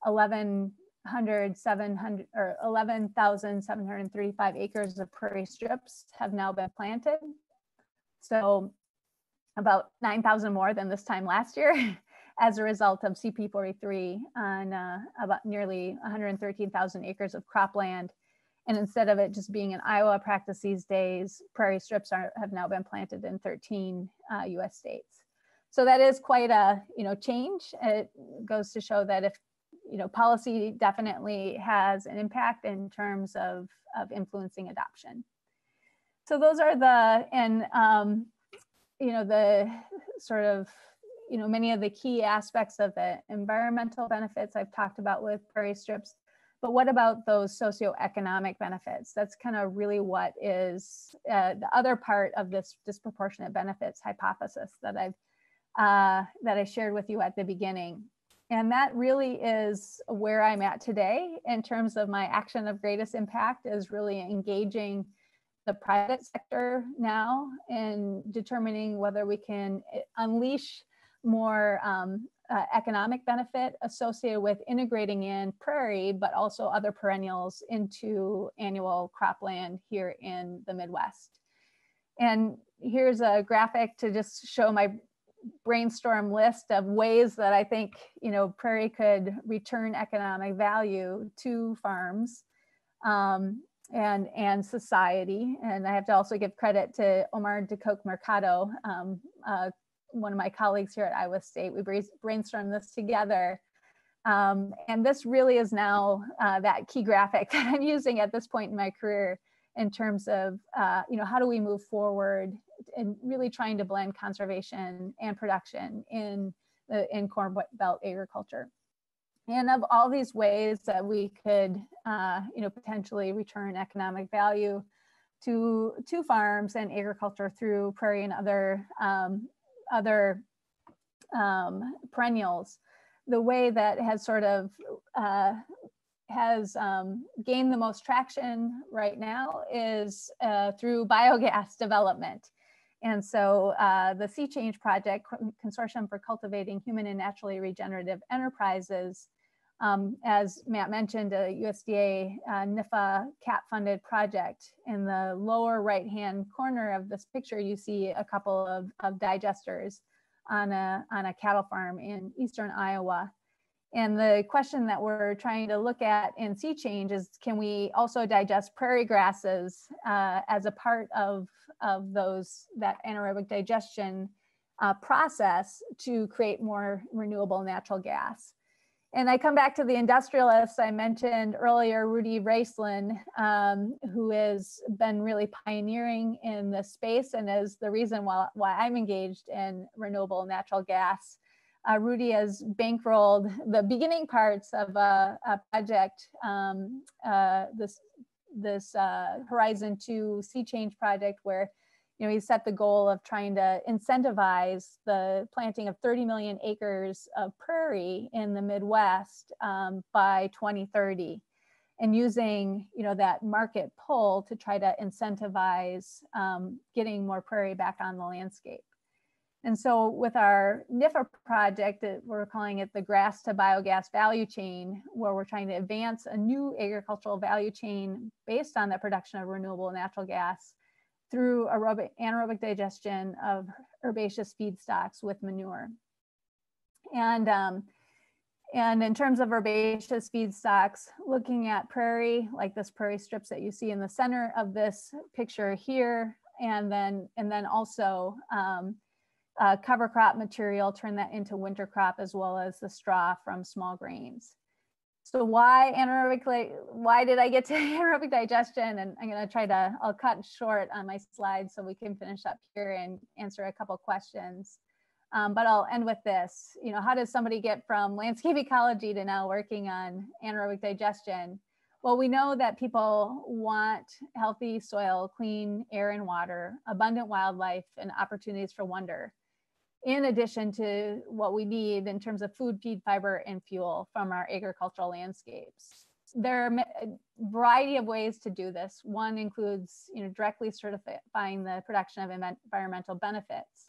Speaker 2: 11,735 acres of prairie strips have now been planted. So about 9,000 more than this time last year as a result of CP 43 on about nearly 113,000 acres of cropland. And instead of it just being an Iowa practice these days, prairie strips have now been planted in 13 US states. So that is quite a change. It goes to show that if policy definitely has an impact in terms of influencing adoption. So those are the sort of, many of the key aspects of the environmental benefits I've talked about with prairie strips. But what about those socioeconomic benefits? That's kind of really what is the other part of this disproportionate benefits hypothesis that I shared with you at the beginning. And that really is where I'm at today in terms of my action of greatest impact, is really engaging the private sector now in determining whether we can unleash more economic benefit associated with integrating in prairie, but also other perennials into annual cropland here in the Midwest. And here's a graphic to just show my brainstorm list of ways that I think prairie could return economic value to farms and society. And I have to also give credit to Omar DeCoke Mercado, one of my colleagues here at Iowa State. We brainstormed this together. And this really is now that key graphic that I'm using at this point in my career in terms of, how do we move forward and really trying to blend conservation and production in Corn Belt agriculture. And of all these ways that we could, potentially return economic value to farms and agriculture through prairie and other perennials, the way that has sort of gained the most traction right now is through biogas development. And so the Sea Change Project, Consortium for Cultivating Human and Naturally Regenerative Enterprises, As Matt mentioned, a USDA NIFA CAP-funded project. In the lower right-hand corner of this picture, you see a couple of digesters on a cattle farm in eastern Iowa. And the question that we're trying to look at in sea change is, can we also digest prairie grasses as a part of that anaerobic digestion process to create more renewable natural gas? And I come back to the industrialists I mentioned earlier, Rudy Raistlin, who has been really pioneering in this space and is the reason why I'm engaged in renewable natural gas. Rudy has bankrolled the beginning parts of a project, this Horizon 2 Sea Change project, where he set the goal of trying to incentivize the planting of 30 million acres of prairie in the Midwest by 2030, and using that market pull to try to incentivize getting more prairie back on the landscape. And so with our NIFA project, we're calling it the grass to biogas value chain, where we're trying to advance a new agricultural value chain based on the production of renewable natural gas through anaerobic digestion of herbaceous feedstocks with manure. And in terms of herbaceous feedstocks, looking at prairie, like this prairie strips that you see in the center of this picture here, and then also cover crop material, turn that into winter crop, as well as the straw from small grains. So why did I get to anaerobic digestion? And I'm going to I'll cut short on my slides so we can finish up here and answer a couple questions. But I'll end with this. How does somebody get from landscape ecology to now working on anaerobic digestion? Well, we know that people want healthy soil, clean air and water, abundant wildlife, and opportunities for wonder, in addition to what we need in terms of food, feed, fiber, and fuel from our agricultural landscapes. There are a variety of ways to do this. One includes directly certifying the production of environmental benefits.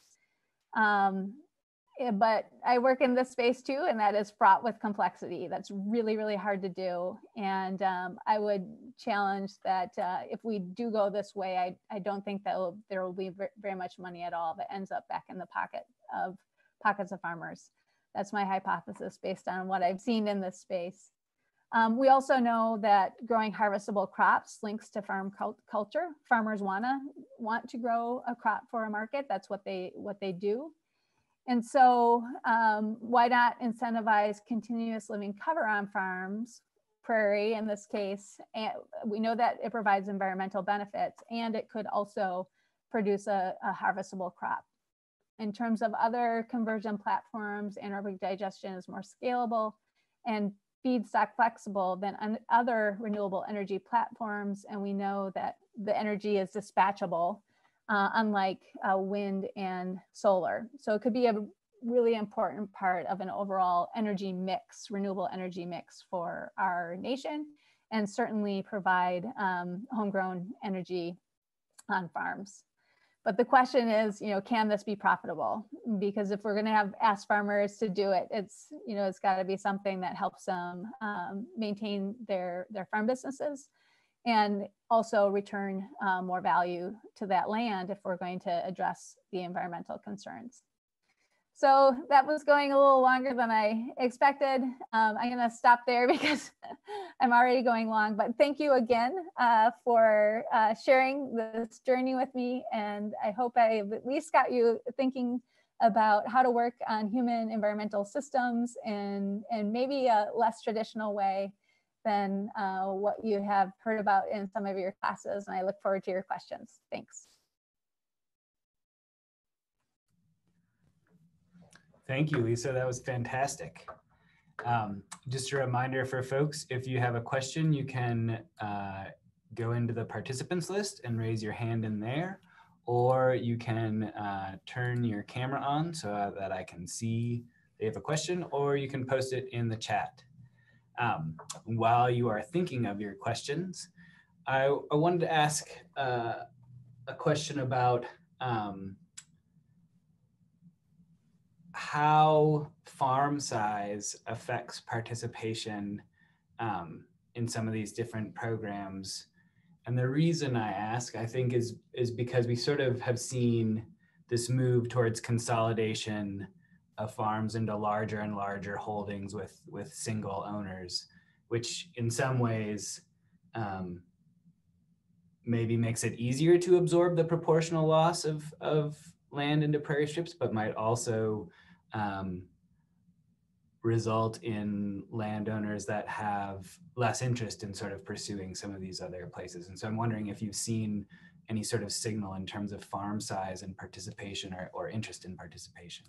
Speaker 2: But I work in this space too, and that is fraught with complexity. That's really, really hard to do. And I would challenge that if we do go this way, I don't think that there will be very much money at all that ends up back in the pockets of farmers. That's my hypothesis based on what I've seen in this space. We also know that growing harvestable crops links to farm culture. Farmers want to grow a crop for a market. That's what they do. And so why not incentivize continuous living cover on farms, prairie in this case? And we know that it provides environmental benefits, and it could also produce a harvestable crop. In terms of other conversion platforms, anaerobic digestion is more scalable and feedstock flexible than other renewable energy platforms. And we know that the energy is dispatchable, unlike wind and solar. So it could be a really important part of an overall energy mix, renewable energy mix for our nation, and certainly provide homegrown energy on farms. But the question is, can this be profitable? Because if we're going to ask farmers to do it, it's got to be something that helps them maintain their farm businesses, and also return more value to that land if we're going to address the environmental concerns. So that was going a little longer than I expected. I'm going to stop there because I'm already going long, but thank you again for sharing this journey with me. And I hope I've at least got you thinking about how to work on human environmental systems in maybe a less traditional way than what you have heard about in some of your classes. And I look forward to your questions. Thanks.
Speaker 1: Thank you, Lisa. That was fantastic. Just a reminder for folks, if you have a question, you can go into the participants list and raise your hand in there, or you can turn your camera on so that I can see if you have a question, or you can post it in the chat. While you are thinking of your questions, I wanted to ask a question about how farm size affects participation in some of these different programs. And the reason I ask, I think, is because we sort of have seen this move towards consolidation of farms into larger and larger holdings with single owners, which in some ways maybe makes it easier to absorb the proportional loss of land into prairie strips, but might also result in landowners that have less interest in sort of pursuing some of these other places. And so I'm wondering if you've seen any sort of signal in terms of farm size and participation or interest in participation.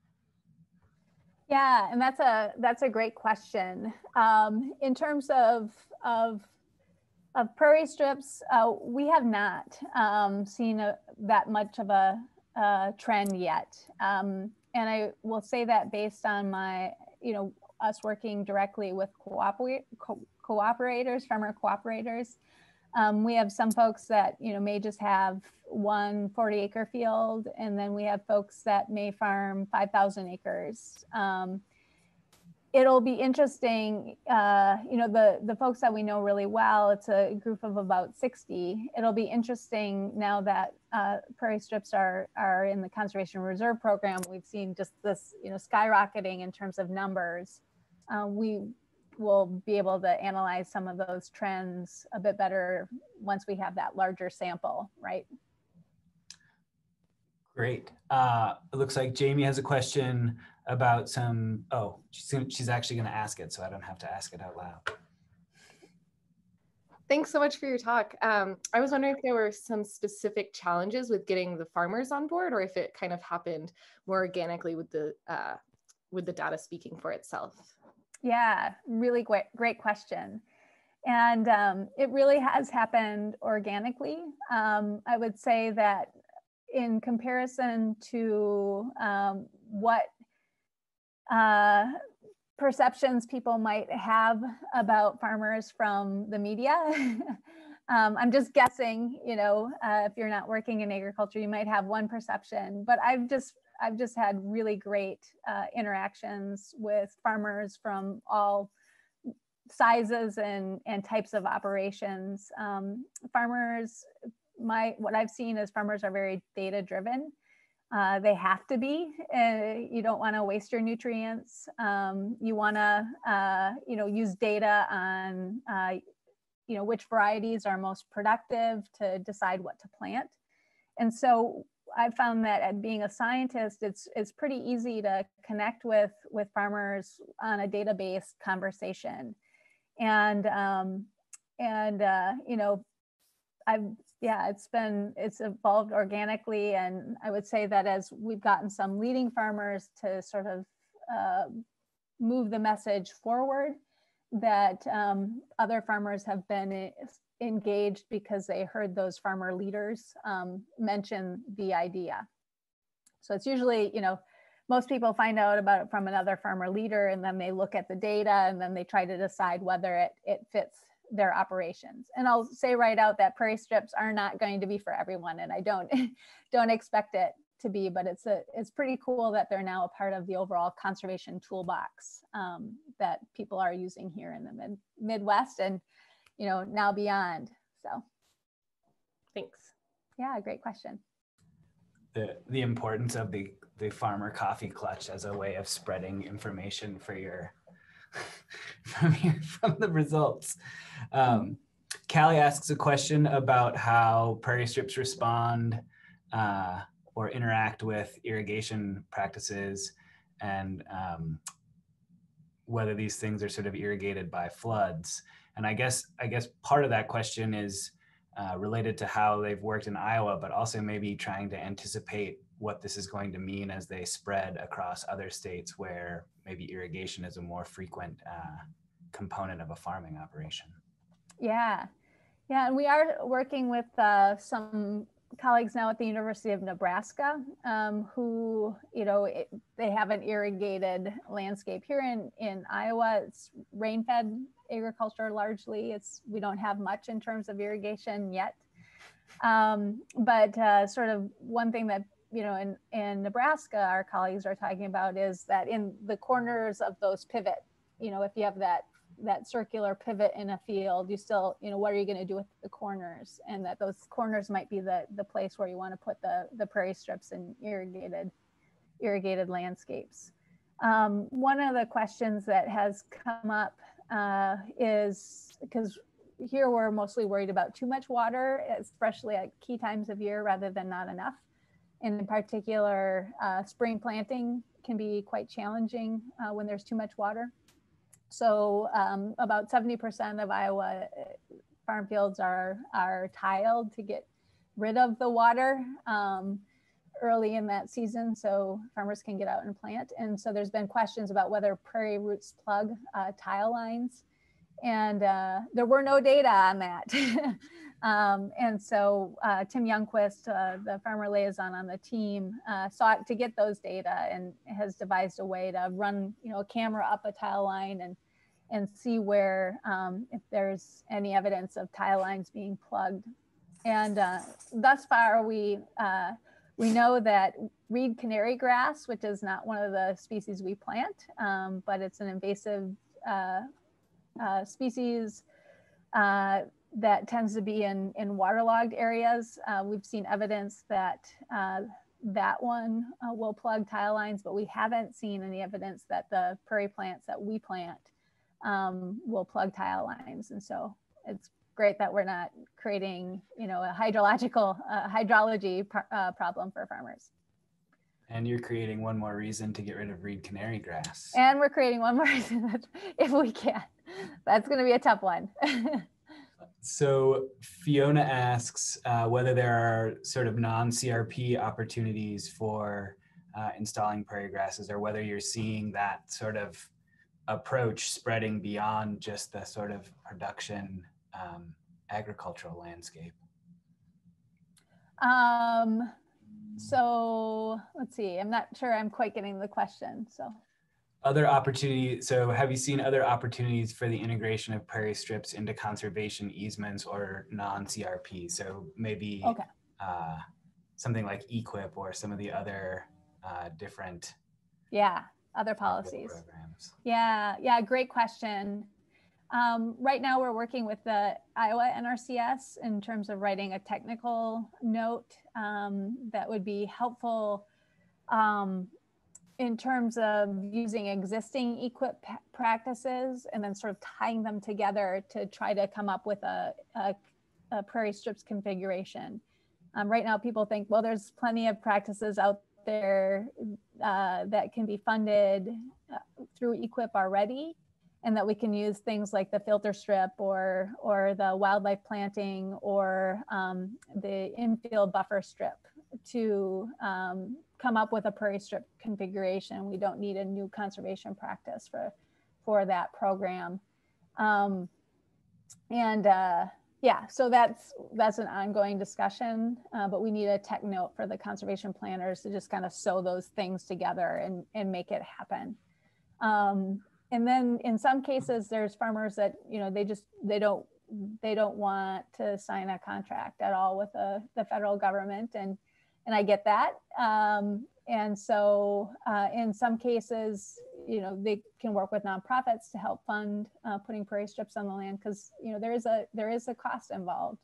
Speaker 2: Yeah, and that's a great question. In terms of prairie strips, we have not seen that much of a trend yet. And I will say that based on my, us working directly with cooperators, farmer cooperators. We have some folks that, may just have one 40-acre field, and then we have folks that may farm 5,000 acres. It'll be interesting, the folks that we know really well, it's a group of about 60. It'll be interesting now that prairie strips are in the Conservation Reserve Program. We've seen just this, skyrocketing in terms of numbers. We will be able to analyze some of those trends a bit better once we have that larger sample, right?
Speaker 1: Great. It looks like Jamie has a question about some, she's actually going to ask it, so I don't have to ask it out loud.
Speaker 3: Thanks so much for your talk. I was wondering if there were some specific challenges with getting the farmers on board, or if it kind of happened more organically with the data speaking for itself.
Speaker 2: Yeah, really great question. And it really has happened organically. I would say that in comparison to what perceptions people might have about farmers from the media, I'm just guessing, if you're not working in agriculture, you might have one perception, but I've just had really great interactions with farmers from all sizes and types of operations. Farmers, what I've seen is farmers are very data driven. They have to be. You don't want to waste your nutrients. You want to, use data on, which varieties are most productive to decide what to plant. And so I found that at being a scientist, it's pretty easy to connect with farmers on a data-based conversation. And it's evolved organically. And I would say that as we've gotten some leading farmers to sort of move the message forward, that other farmers have been engaged because they heard those farmer leaders mention the idea. So it's usually, most people find out about it from another farmer leader, and then they look at the data, and then they try to decide whether it fits their operations. And I'll say right out that prairie strips are not going to be for everyone, and I don't expect it to be, but it's pretty cool that they're now a part of the overall conservation toolbox that people are using here in the Midwest and now beyond. So
Speaker 3: thanks.
Speaker 2: Yeah, great question.
Speaker 1: The importance of the farmer coffee clutch as a way of spreading information for your from the results. Callie asks a question about how prairie strips respond or interact with irrigation practices, and whether these things are sort of irrigated by floods. And I guess part of that question is related to how they've worked in Iowa, but also maybe trying to anticipate what this is going to mean as they spread across other states where maybe irrigation is a more frequent component of a farming operation.
Speaker 2: Yeah, and we are working with some colleagues now at the University of Nebraska who, they have an irrigated landscape. Here in Iowa, it's rain-fed agriculture largely. We don't have much in terms of irrigation yet. But sort of one thing that you know, in Nebraska, our colleagues are talking about is that in the corners of those pivot, you know, if you have that circular pivot in a field, you still, you know, what are you going to do with the corners? And that those corners might be the place where you want to put the prairie strips and irrigated landscapes. One of the questions that has come up is, because here we're mostly worried about too much water, especially at key times of year rather than not enough. And in particular, spring planting can be quite challenging when there's too much water. So about 70% of Iowa farm fields are tiled to get rid of the water early in that season, so farmers can get out and plant. And so there's been questions about whether prairie roots plug tile lines, and there were no data on that. And so Tim Youngquist, the farmer liaison on the team, sought to get those data and has devised a way to run, you know, a camera up a tile line and see where if there's any evidence of tile lines being plugged. And thus far, we know that reed canary grass, which is not one of the species we plant, but it's an invasive species that tends to be in waterlogged areas. We've seen evidence that that one will plug tile lines, but we haven't seen any evidence that the prairie plants that we plant will plug tile lines. And so it's great that we're not creating, you know, a hydrology problem for farmers.
Speaker 1: And you're creating one more reason to get rid of reed canary grass.
Speaker 2: And we're creating one more reason if we can. That's going to be a tough one.
Speaker 1: So Fiona asks whether there are sort of non-CRP opportunities for installing prairie grasses, or whether you're seeing that sort of approach spreading beyond just the sort of production agricultural landscape.
Speaker 2: So let's see, I'm not sure I'm quite getting the question, so.
Speaker 1: Other opportunities, so have you seen other opportunities for the integration of prairie strips into conservation easements or non-CRP? So maybe
Speaker 2: okay.
Speaker 1: Something like EQIP or some of the other different
Speaker 2: other policies.
Speaker 1: Programs.
Speaker 2: Yeah, great question. Right now we're working with the Iowa NRCS in terms of writing a technical note that would be helpful in terms of using existing EQIP practices and then sort of tying them together to try to come up with a prairie strips configuration. Right now people think, well, there's plenty of practices out there that can be funded through EQIP already, and that we can use things like the filter strip or the wildlife planting or the infield buffer strip to come up with a prairie strip configuration. We don't need a new conservation practice for that program. So that's an ongoing discussion, but we need a tech note for the conservation planners to just kind of sew those things together and make it happen. And then in some cases, there's farmers that, you know, they don't want to sign a contract at all with the federal government, and I get that. And so in some cases, you know, they can work with nonprofits to help fund putting prairie strips on the land, because, you know, there is a cost involved.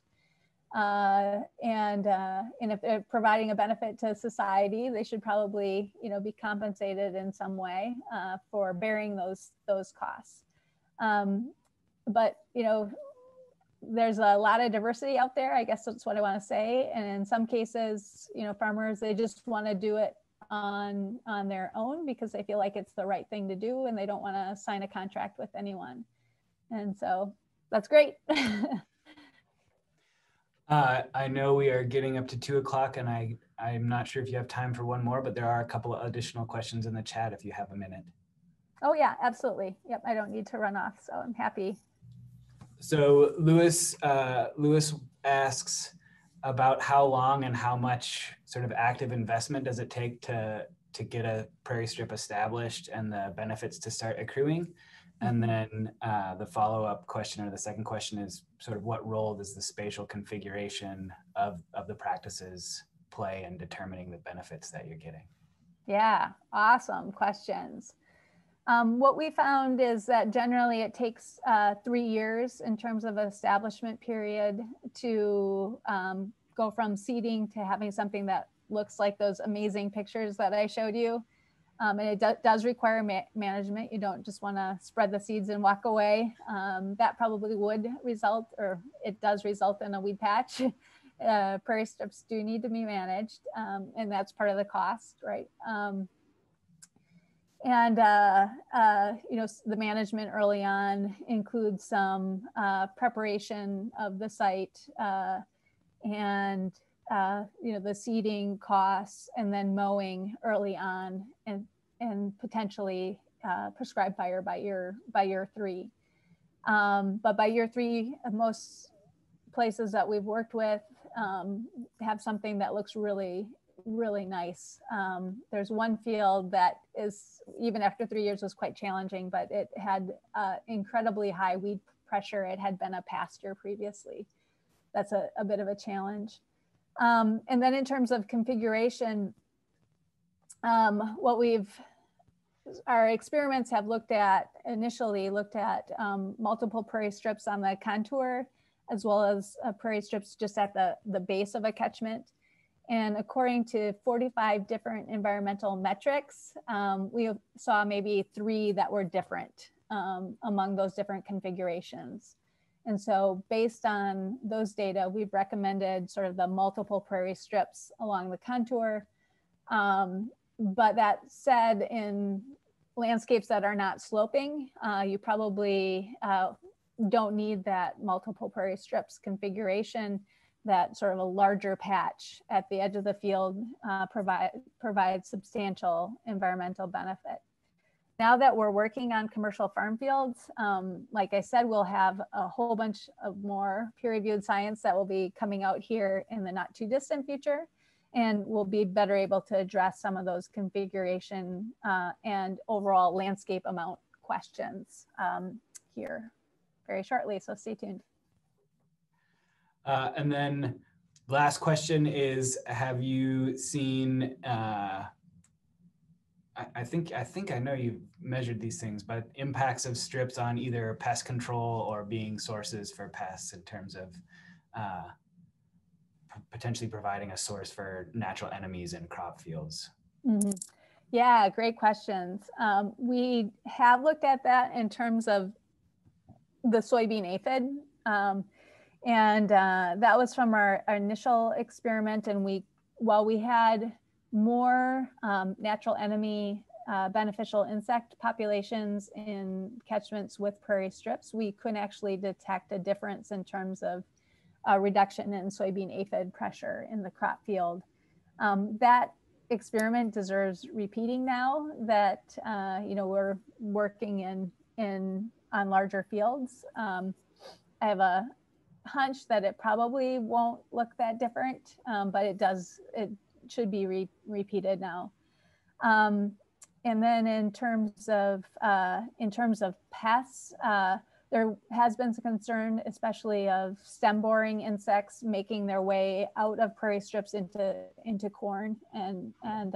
Speaker 2: And if they're providing a benefit to society, they should probably, you know, be compensated in some way for bearing those costs. But, you know, there's a lot of diversity out there, I guess that's what I want to say. And in some cases, you know, farmers, they just want to do it on their own because they feel like it's the right thing to do, and they don't want to sign a contract with anyone. And so that's great.
Speaker 1: I know we are getting up to 2 o'clock, and I'm not sure if you have time for one more, but there are a couple of additional questions in the chat if you have a minute.
Speaker 2: Oh yeah, absolutely. Yep, I don't need to run off, so I'm happy.
Speaker 1: So Lewis asks about how long and how much sort of active investment does it take to get a prairie strip established and the benefits to start accruing? And then the follow-up question, or the second question, is sort of what role does the spatial configuration of the practices play in determining the benefits that you're getting?
Speaker 2: Yeah, awesome questions. What we found is that generally it takes 3 years in terms of establishment period to go from seeding to having something that looks like those amazing pictures that I showed you. And it does require management. You don't just want to spread the seeds and walk away. That probably would result, or it does result in a weed patch. Prairie strips do need to be managed, and that's part of the cost, right? You know, the management early on includes some preparation of the site and you know, the seeding costs, and then mowing early on, and potentially prescribed fire by year 3. But by year 3, most places that we've worked with have something that looks really nice. There's one field that is, even after 3 years, was quite challenging, but it had incredibly high weed pressure. It had been a pasture previously. That's a bit of a challenge. And then in terms of configuration, our experiments have initially looked at multiple prairie strips on the contour, as well as prairie strips just at the base of a catchment. And according to 45 different environmental metrics, we saw maybe 3 that were different among those different configurations. And so based on those data, we've recommended sort of the multiple prairie strips along the contour. But that said, in landscapes that are not sloping, you probably don't need that multiple prairie strips configuration. That sort of a larger patch at the edge of the field provides substantial environmental benefit. Now that we're working on commercial farm fields, like I said, we'll have a whole bunch of more peer-reviewed science that will be coming out here in the not too distant future, and we'll be better able to address some of those configuration and overall landscape amount questions here very shortly, so stay tuned.
Speaker 1: And then last question is, have you seen, I think I know you've measured these things, but impacts of strips on either pest control or being sources for pests in terms of potentially providing a source for natural enemies in crop fields?
Speaker 2: Mm-hmm. Yeah, great questions. We have looked at that in terms of the soybean aphid. And that was from our initial experiment. And while we had more natural enemy beneficial insect populations in catchments with prairie strips, we couldn't actually detect a difference in terms of reduction in soybean aphid pressure in the crop field. That experiment deserves repeating now that you know, we're working on larger fields. I have a hunch that it probably won't look that different, but it should be repeated now. And then in terms of pests, there has been some concern, especially of stem boring insects making their way out of prairie strips into corn, and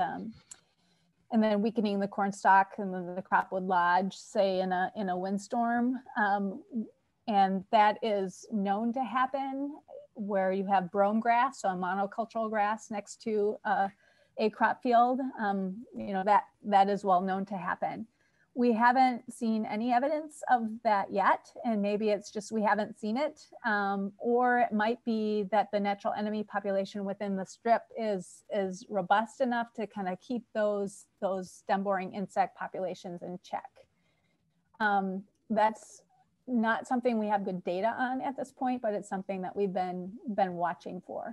Speaker 2: then weakening the corn stalk, and then the crop would lodge, say in a windstorm. And that is known to happen where you have brome grass, so a monocultural grass next to a crop field. You know, that is well known to happen. We haven't seen any evidence of that yet, and maybe it's just we haven't seen it, or it might be that the natural enemy population within the strip is robust enough to kind of keep those stem boring insect populations in check. That's not something we have good data on at this point, but it's something that we've been watching for.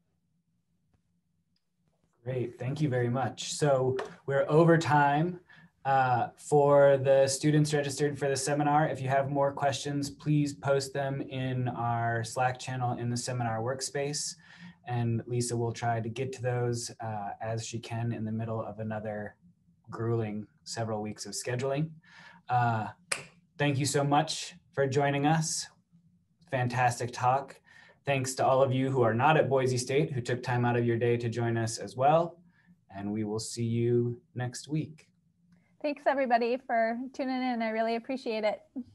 Speaker 1: Great, thank you very much. So we're over time for the students registered for the seminar. If you have more questions, please post them in our Slack channel in the seminar workspace. And Lisa will try to get to those as she can in the middle of another grueling several weeks of scheduling. Thank you so much for joining us. Fantastic talk. Thanks to all of you who are not at Boise State who took time out of your day to join us as well. And we will see you next week.
Speaker 2: Thanks everybody for tuning in. I really appreciate it.